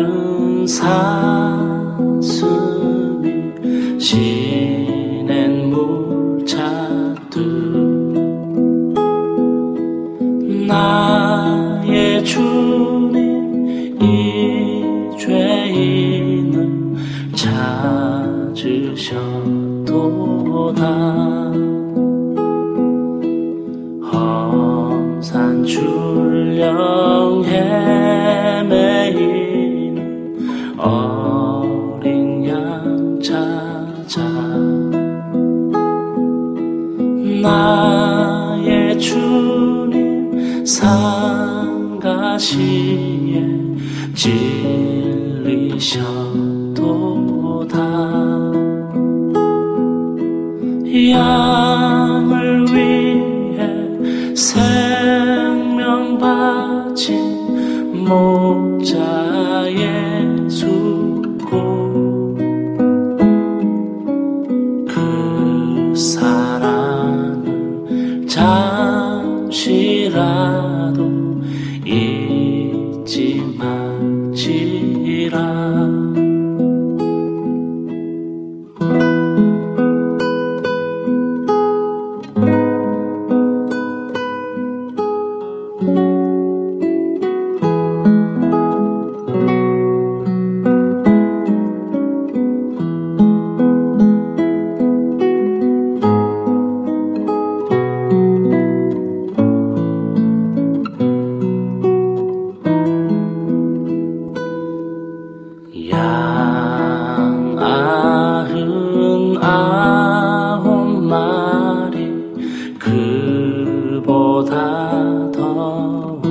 마른 사슴이 시냇물 찾듯 나의 주님 이 죄인을 찾으셨도다. 험산 출령 헤매이는 어린 양 찾아 나의 주님 상가시에 찔리셨도다. 양을 위해 생명 바친 목자의 수고 그 사랑을 잠시라도 잊지 말지라. 양 99마리 그보다 더욱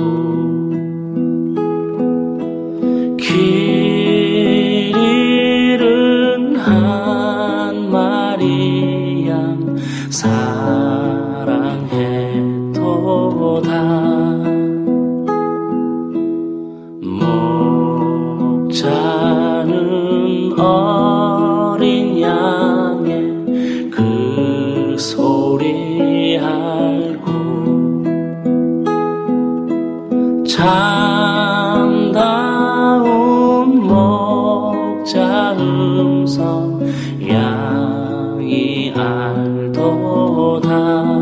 길 잃은 한 마리 양 사랑했도다. 목자는 어린 양의 그 소리 알고 참다운 목자 음성 양이 알도다.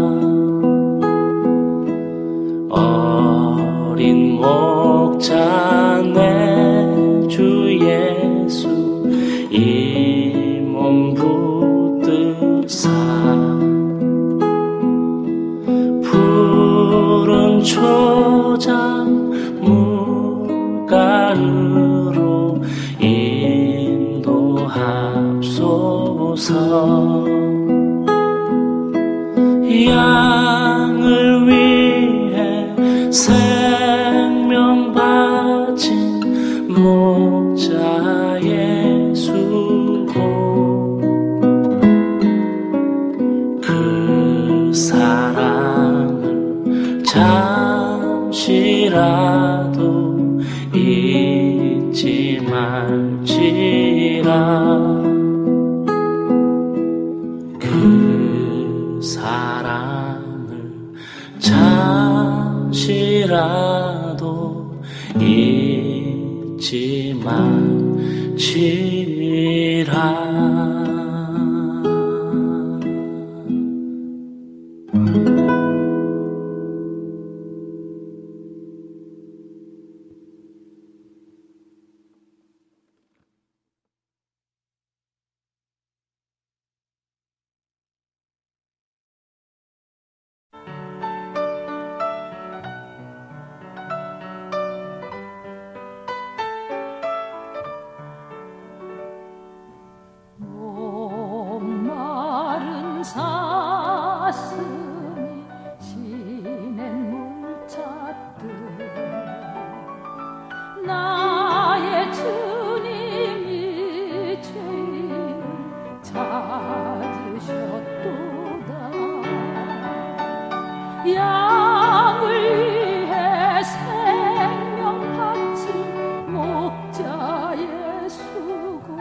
어린 목자 내 주 예수 이 몸 붙드사 푸른 초장 물가으로 인도합소서. 양을 위해 생명 바친 목자의 수고 그 사랑을 잠시라도 잊지 말지라. 그 사랑을 잠시라도 잊지 말지라. 사슴이 시냇물 찾듯 나의 주님이 죄인을 찾으셨도다. 양을 위해 생명 바친 목자의 수고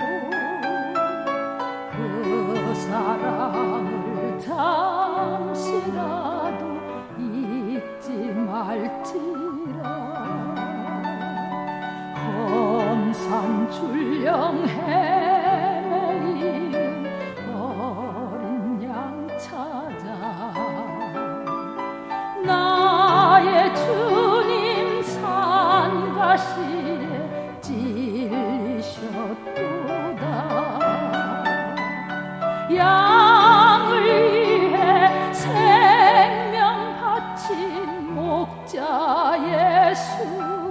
그 사랑을 잠시라도 잊지 말지라. 헤매이는 어린 양 찾아 나의 주님 산가시에 찔리셨도다. 양을 위해 생명 바친 목자 예수고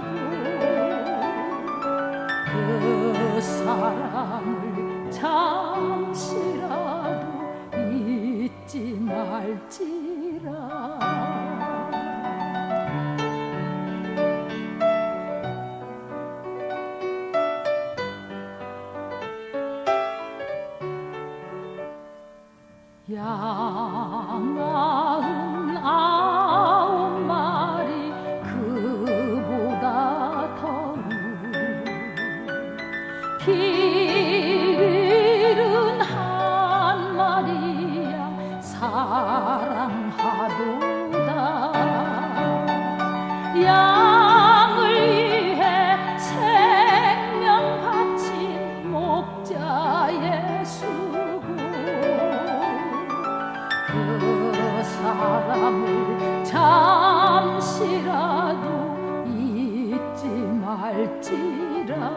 그 사랑을 잠시라도 잊지 말지라. 양 99마리 그보다 더욱 피 잃은 한 마리 양 사랑하도다. 양을 위해 생명 바친 목자 예수고 그 사랑을 잠시라도 잊지 말지라.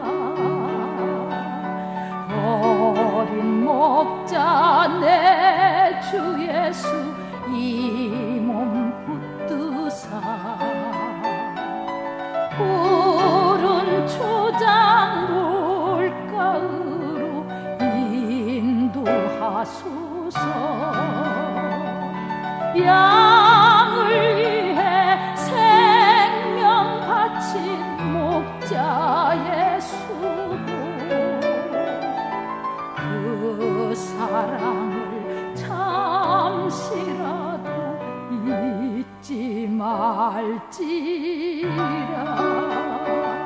어린 목자 내 주 예수 이 몸 붙드사 푸른 초장 물가으로 인도하소서. 양을 위해 생명 바친 목자 예수고 그 사랑을 잠시라도 잊지 말지라.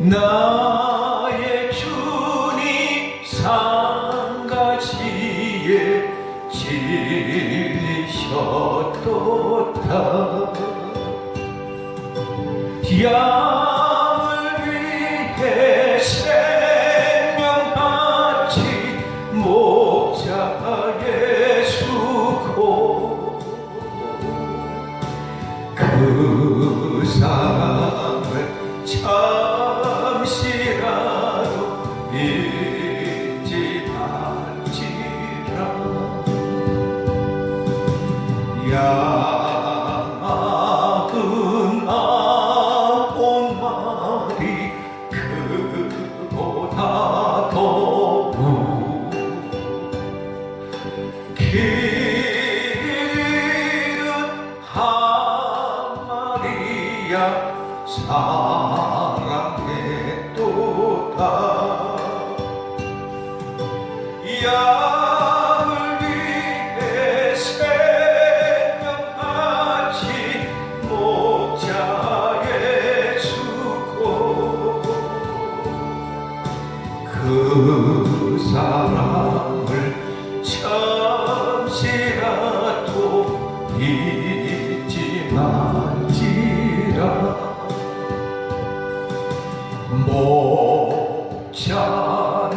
나의 주님 산가지에 질리셨도다. 양을 위해 생명 바친 목자 예수고 그 사랑을 잠시라도 잊지 말지라. 양아은 아홉 마리 그보다 더욱 길은 한 마리야 사랑했도다. 양을 위해 생명 바친 목자 예수고 그 사랑을 잠시라도 잊지 말지라. 목자는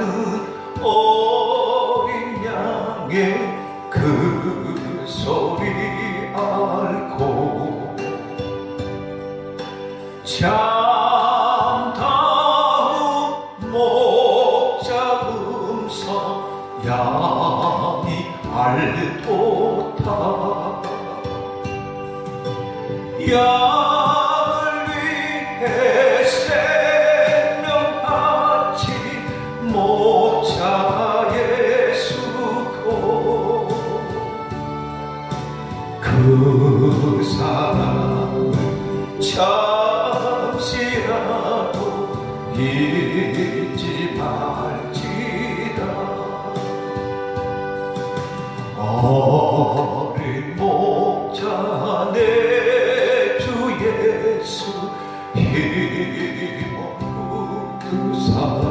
어린 양의 그 소리 앓고 잠다운 목자 음성 양이 알도다. 양을 위해 생명 바친 목자 예수고 그 사랑을 잠시라도 잊지 말지라. 어린 목자 내 주 예수 힘없고 두사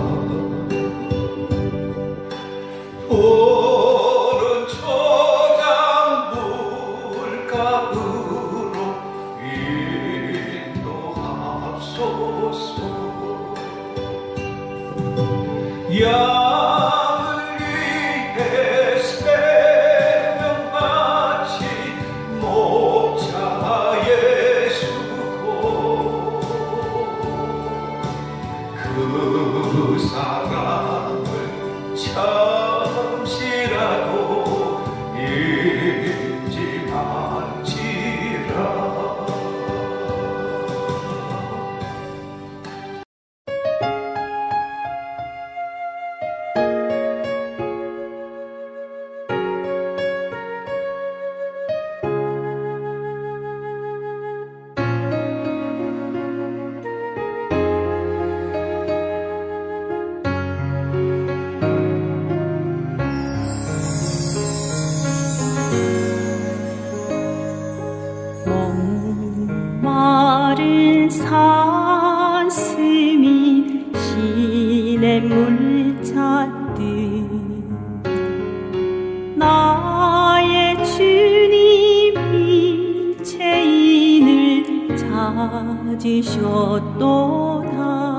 푸른 초장 물가으로 인도하소서. 양을 위해 생명 바친 목자 예수고 그 사랑을 잠시라도 잊지 말지라. 마른 사슴이 시냇물 찾듯 나의 주님이 죄인을 찾으셨도다.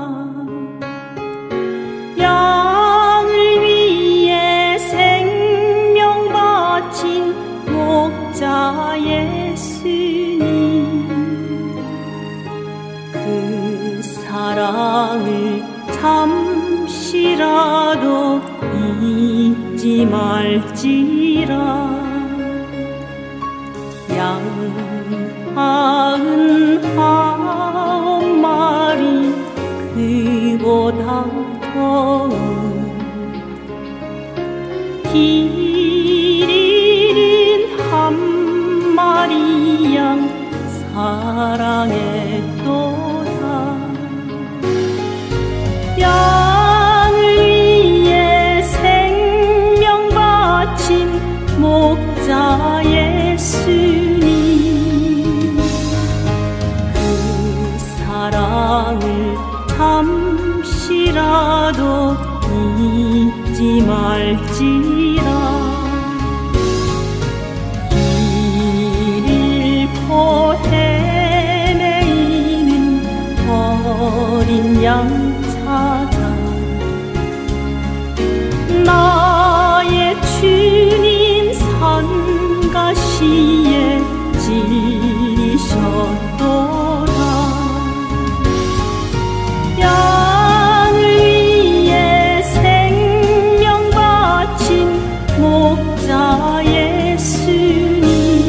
양을 위해 생명 바친 목자 예수님 그 사랑을 잠시라도 잊지 말지라. 양 99마리 그보다 더욱 길 잃은 한 마리 양 사랑했도다. 양을 위해 생명 바친 목자 예수님 그 사랑을 참 잠시라도 잊지 말지라. 길 잃고 헤매이는 어린 양 찾아 나의 주님 산가시에 지리셨도다. 양을 위해 생명 바친 목자 예수님,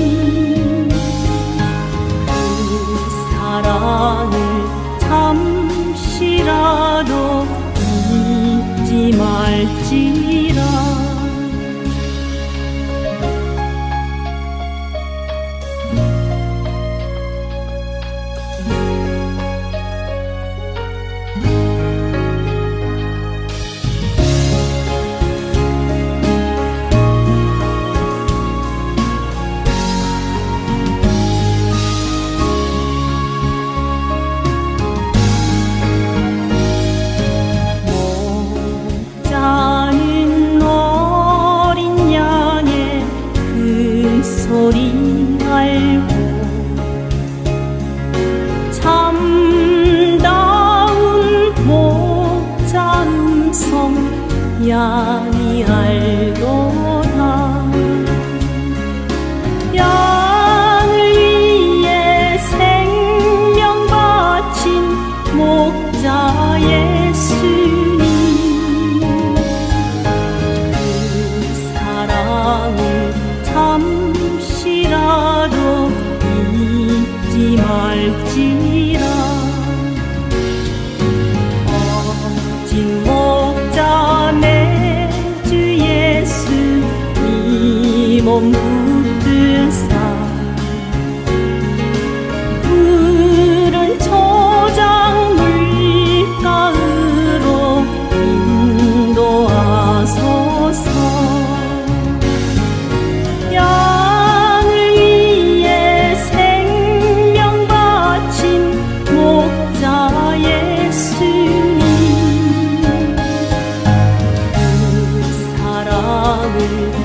그 사랑을 잠시라도 잊지 말지라. 소리 알고 참다운 목자 음성 양이 알도다. 양을 위해 생명 바친 목자 예수님, 그 사랑을 잠시라도 잊지 말지라. 어진 목자 내 주 예수 이 몸 붙드사 푸른 초장 물가으로 인도하소서. 양을 위해 생명 바친 목자 예수님, 그 사랑을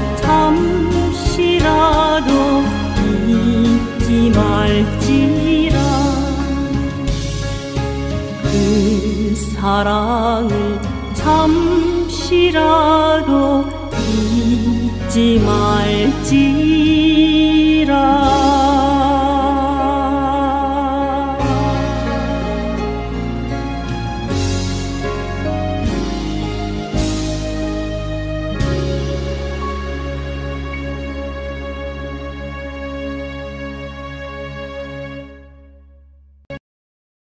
잠시라도 잊지 말지라. 그 사랑을 잠시라도 잊지 말